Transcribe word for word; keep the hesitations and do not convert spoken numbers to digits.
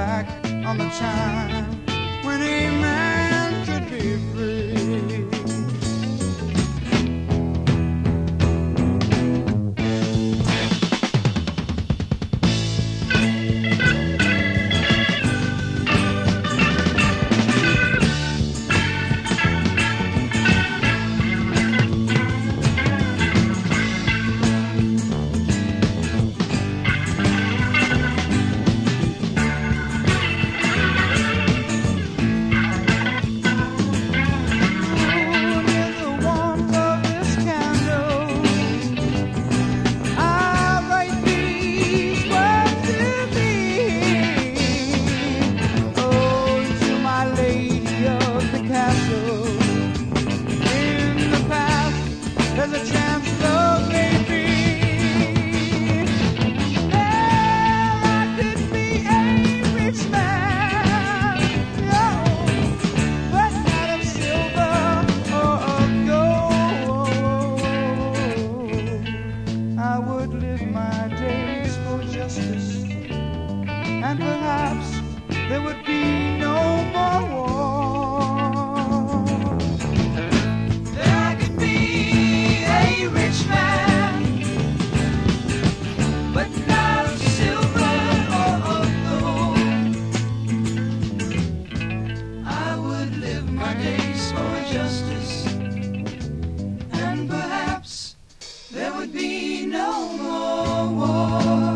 back on the time when a man could be free. There's a chance love may be. There I could be a rich man, oh, but not of silver or of gold. I would live my days for justice, and perhaps there would be no more war. Justice, and perhaps there would be no more war.